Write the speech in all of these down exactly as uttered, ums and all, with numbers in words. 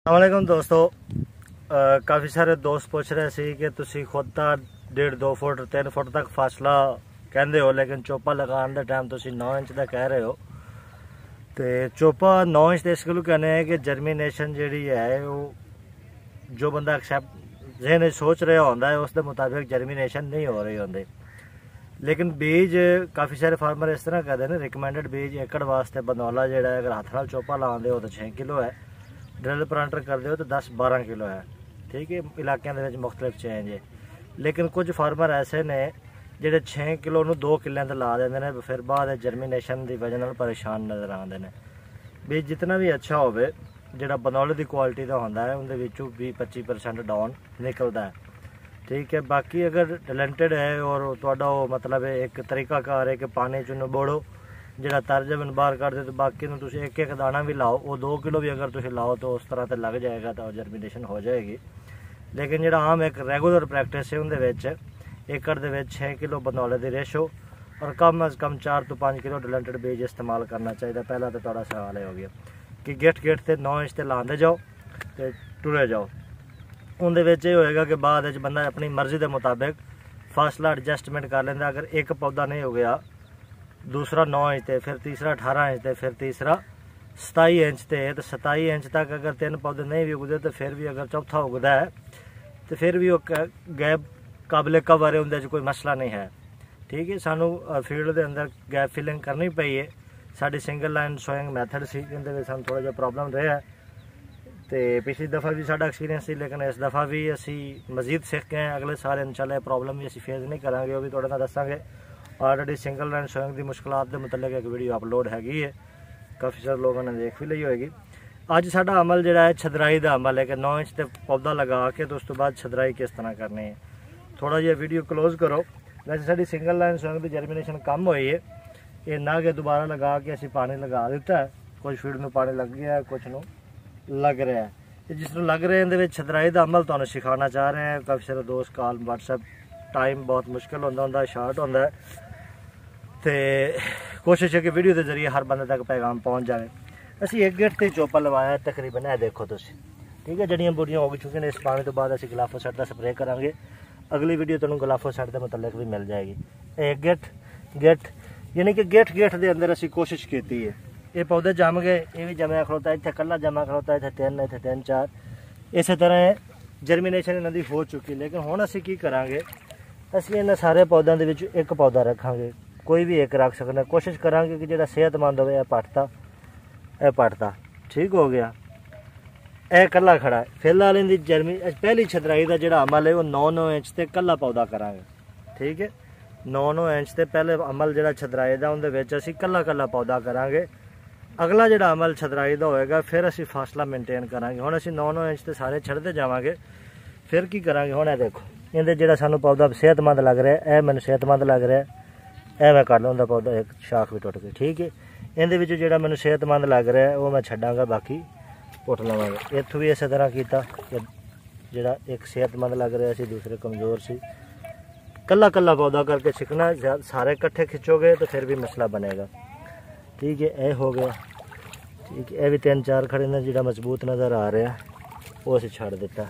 अस्सलामुअलैकुम दोस्तों, काफ़ी सारे दोस्त पूछ रहे सी कि तुसी खुद तो डेढ़ दो फुट तीन फुट तक फासला कहते हो, लेकिन चोपा लगाने के टाइम तुसी नौ इंच का कह रहे हो। तो चोपा नौ इंच तो इस गलू कहने हैं कि जर्मीनेशन जी है वो जो बंदा एक्सैप्ट जहन सोच रहा होंदा है उसके मुताबिक जर्मीनेशन नहीं हो रही होंगी। लेकिन बीज काफ़ी सारे फार्मर इस तरह कहते हैं रिकमेंडेड बीज एकड़ वास्ते बनौला जो है अगर हथ नाल चोपा लाते हो तो छे किलो है, ड्रिल प्लांटर करते हो तो दस बारह किलो है। ठीक है, इलाकों के मुख्तलिफ चेंज है, लेकिन कुछ फार्मर ऐसे ने जोड़े छे किलो नू दो किलों से ला देंगे ने, फिर बाद जर्मीनेशन की वजह परेशान नज़र आते हैं। बीज जितना भी अच्छा हो जोड़ा बनौले की क्वालिटी का होंदा है उनके विचों भी पच्ची परसेंट डाउन निकलता है। ठीक है, बाकी अगर टैलेंटेड है और तुहाडा मतलब एक तरीकाकार है कि पानी चो नबोड़ो जोड़ा तर्ज बन बाहर कर दे, तो बाकी में तुम एक एक दाना भी लाओ, वो दो किलो भी अगर तुम लाओ तो उस तरह तो लग जाएगा, तो जर्मीनेशन हो जाएगी। लेकिन जो आम एक रेगूलर प्रैक्टिस है उनके एकड़ के छे किलो बनौले की रेशो और कम अज़ कम चार तो पाँच किलो टैलेंटेड बीज इस्तेमाल करना चाहिए। पहला तो थोड़ा सवाल हो गया कि गेट गेट से नौ इंच से लाते जाओ तो टुरे जाओ। उनके ये होएगा कि बाद बंदा अपनी मर्जी के मुताबिक फासला एडजस्टमेंट कर लेंदा। अगर एक पौधा नहीं हो गया, दूसरा नौ इंच ते, फिर तीसरा अठारह इंच ते, फिर तीसरा सताई इंच ते, तो सताई इंच तक अगर तीन पौधे नहीं भी उगते तो फिर भी अगर चौथा उगता है तो फिर भी वो गैप काबिल कवर है, उनके कोई मसला नहीं है। ठीक है, सानू फील्ड के अंदर गैप फिलिंग करनी पई है। साड़ी सिंगल लाइन सोइंग मैथड सी जिंदे सानू थोड़ा जिहा प्रॉब्लम रहा है, तो पिछली दफ़ा भी साडा एक्सपीरियंस थी, लेकिन इस दफ़ा भी असी मजीद सीख गए हैं। अगले साल इंशाल्लाह प्रॉब्लम भी असी फेस नहीं करांगे, वो भी थोड़े नाल दसांगे। ऑलरेडी सिंगल लाइन सोइंग की मुश्किलात के मतलब एक वीडियो अपलोड हैगी है, काफ़ी सारे लोगों ने देख भी ली होएगी। अज साडा अमल जो है छदराई का अमल है कि नौ इंच तक पौधा लगा के तो उस तो बाद छदराई किस तरह करनी है। थोड़ा जिहा वीडियो क्लोज करो। वैसे साड़ी सिंगल लाइन सोइंग की जर्मीनेशन कम हुई है, ये ना कि दोबारा लगा के असी पानी लगा दिता है, कुछ फील्ड में पानी लग गया है, कुछ नू लग रहा है। जिसनों लग रहे हैं छदराई का अमल तुहानूं सिखाना चाह रहे हैं। काफ़ी सारे दोस्त कॉल व्हाट्सएप टाइम बहुत मुश्किल होंदा होंदा शार्ट होंदा है, तो कोशिश है कि वीडियो के जरिए हर बंदे तक पैगाम पहुँच जाए। असी एक गेट से चोपा लवाया तकरीबन है, देखो तुम। ठीक है, जड़ियाँ बूटियाँ हो चुकी हैं। इस पानी तो बाद असी ग्लाफोसाइट का स्प्रे करांगे। अगली वीडियो तुहानूं ग्लाफोसाइट के मतलब भी मिल जाएगी। एक गेट गेट यानी कि गेट गेट के अंदर असी कोशिश की है। ये पौधे जम गए, ये भी जमया खड़ोता, इतने कला जमा खड़ोता, इतने तीन इतने तीन चार, इस तरह जर्मीनेशन इन्हों की हो चुकी। लेकिन हुण असी की करांगे, असी इन्हां सारे पौधों के विच एक पौधा रखांगे, कोई भी एक रख सकते। कोशिश करांगे कि जिहड़ा सेहतमंद होवे, पटता यह पटता ठीक हो गया, यह कला खड़ा है। फिलहाल इनकी जर्मी पहली छदराई का जोड़ा अमल है वो नौ नौ इंच से कला पौधा करांगे। ठीक है, नौ नौ इंच से पहले अमल जोड़ा छदराई का उनके असी कला कला पौधा करांगे। अगला जोड़ा अमल छदराई का होएगा, फिर असी फासला मेनटेन करांगे। हुण असी नौ नौ इंच से सारे छड़ते जावांगे, फिर की करांगे। हुण ये देखो, इहदे जोड़ा सानू पौधा सेहतमंद लग रहा है, यह मैनूं सेहतमंद लग रहा है, यह मैं कर लूँगा पौधा, एक शाख भी टुट गई। ठीक है, इहदे विच जोड़ा मैनूं सेहतमंद लग रहा है वो मैं छड्डांगा, बाकी पुट लवांगा। इत्थों भी इस तरह किया कि जोड़ा एक सेहतमंद लग रहा सी, दूसरे कमज़ोर सी। कला कला पौधा करके छिकना, सारे इकट्ठे खिंचोगे तो फिर भी मसला बनेगा। ठीक है, यह हो गया। ठीक है, यह भी तीन चार खड़े ने, जो मजबूत नज़र आ रहा है वो असी छड़ दिता।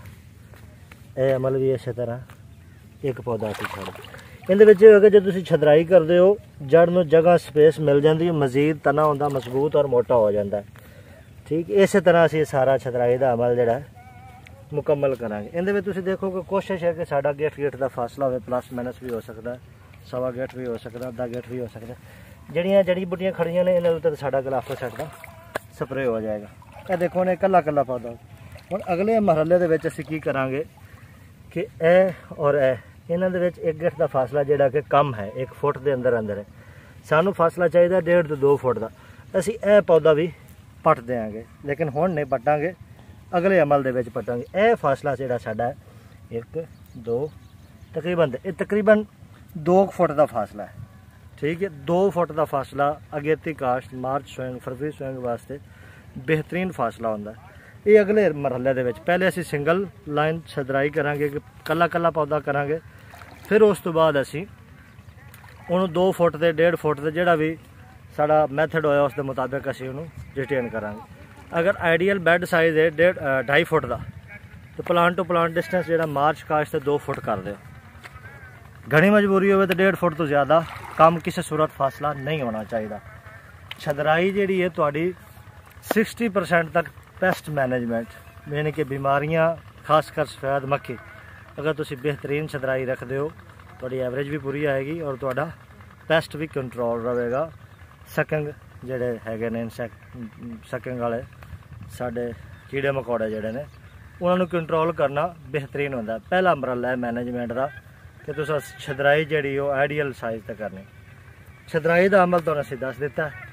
यह अमल भी इस तरह एक पौधा असी छड़ इहदे विच होगा। जो तुसीं छदराई करते हो, जड़ नूं जगह स्पेस मिल जाती है, मजीद तना होंदा मजबूत और मोटा हो जाता है। ठीक, इस तरह असी सारा छदराई का अमल जोड़ा मुकम्मल करांगे। इहदे विच तुसीं देखो कि कोशिश है कि साडा गेट गेट का फासला हो, प्लस माइनस भी हो सकता है, सवा गेट भी हो सकता, अद्धा गेट भी हो सकता है। जड़ियाँ जड़ी बूटियाँ खड़ियाँ ने, इन्होंने तो साडा ग्लाफोसाइट का स्प्रे हो जाएगा। यह देखो ने कला कला पौधा। हुण अगले मरहले दे विच असीं की करांगे कि ए और ए इन्हां दे विच एक गेट का फासला जिहड़ा कि कम है, एक फुट के अंदर अंदर है। सानू फासला चाहिए डेढ़ तो दो फुट का। असीं ए पौधा भी पट देंगे, लेकिन हुण नहीं पटांगे, अगले अमल दे विच पटांगे। यह फासला जिहड़ा साडा है एक दो तकरीबन ये तकरीबन दो फुट का फासला है। ठीक है, दो फुट का फासला अगेती काश्त मार्च सोइंग फरवरी सोइंग वास्ते बेहतरीन फासला होंदा है। ये अगले मरहले दे विच पहले असी सिंगल लाइन छदराई करांगे कि कला कला पौधा करांगे, फिर उस तो बाद असी उन्होंने दो फुट से डेढ़ फुट से जोड़ा भी साड़ा मैथड होया उसके मुताबिक असी उन्होंने रिटेन करांगे। अगर आइडियल बैड साइज़ है डेढ़ ढाई फुट का तो प्लांट टू प्लांट डिस्टेंस जो मार्च काश से दो फुट कर दो। घनी मजबूरी हो तो डेढ़ फुट तो ज़्यादा कम किसी सूरत फासला नहीं होना चाहिए। छदराई जी है थोड़ी सिक्सटी परसेंट तक पेस्ट मैनेजमेंट यानी कि बीमारियां खासकर सफेद मक्खी अगर तुम बेहतरीन छदराई रखते हो थोड़ी एवरेज भी पूरी आएगी और थोड़ा पेस्ट भी कंट्रोल रहेगा। सकंग जोड़े है ने सकंग वाले साढ़े कीड़े मकोड़े जोड़े ने उन्होंने कंट्रोल करना बेहतरीन होता। पहला अमरला है मैनेजमेंट का कि तुस छदराई जी आइडियल साइज़ तक करनी। छदराई का अमल तो असीं दस दिता है।